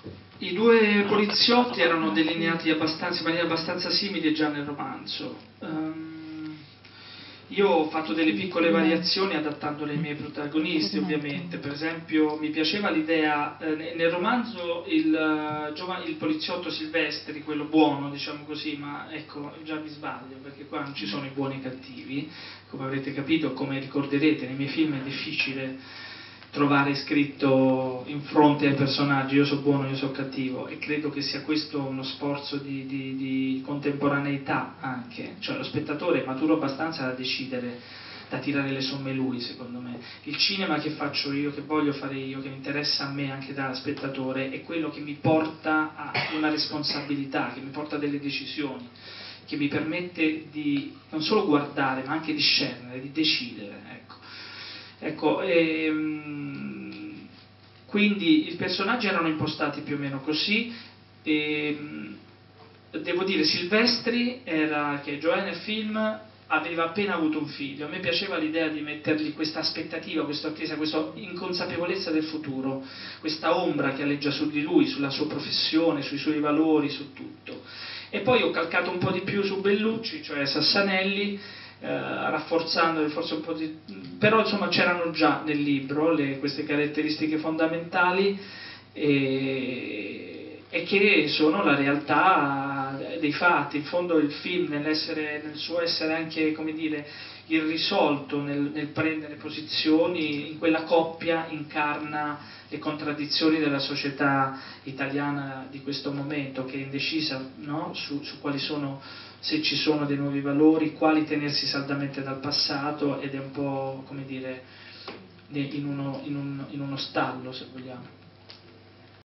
I due poliziotti erano delineati in maniera abbastanza simile già nel romanzo. Io ho fatto delle piccole variazioni adattandole ai miei protagonisti, ovviamente. Per esempio, mi piaceva l'idea, nel romanzo il poliziotto Silvestri, quello buono, diciamo così, ma ecco, già mi sbaglio, perché qua non ci sono i buoni e i cattivi, come avrete capito, come ricorderete, nei miei film è difficile trovare scritto in fronte ai personaggi io so buono, io so cattivo, e credo che sia questo uno sforzo di contemporaneità anche, cioè lo spettatore è maturo abbastanza da decidere, da tirare le somme lui, secondo me. Il cinema che faccio io, che voglio fare io, che mi interessa a me anche da spettatore, è quello che mi porta a una responsabilità, che mi porta a delle decisioni, che mi permette di non solo guardare ma anche discernere, di decidere, ecco. Ecco, quindi i personaggi erano impostati più o meno così. E, devo dire, Silvestri, che è Joè nel film, aveva appena avuto un figlio. A me piaceva l'idea di mettergli questa aspettativa, questa attesa, questa inconsapevolezza del futuro, questa ombra che alleggia su di lui, sulla sua professione, sui suoi valori, su tutto. E poi ho calcato un po' di più su Bellucci, cioè Sassanelli, rafforzandoli forse un po' di... però insomma c'erano già nel libro queste caratteristiche fondamentali e che sono la realtà dei fatti. In fondo il film nel suo essere anche, come dire, irrisolto nel prendere posizioni, in quella coppia incarna le contraddizioni della società italiana di questo momento, che è indecisa, no? su quali sono, se ci sono dei nuovi valori, quali tenersi saldamente dal passato, ed è un po', come dire, in uno stallo, se vogliamo.